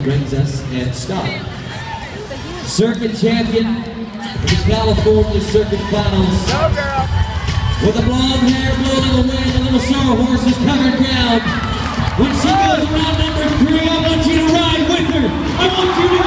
brings us and Scott. Circuit champion in the California Circuit Finals. Go girl! With the blonde hair blowing in the wind, the little sawhorse is covered ground. When she goes around number 3, I want you to ride with her. I want you to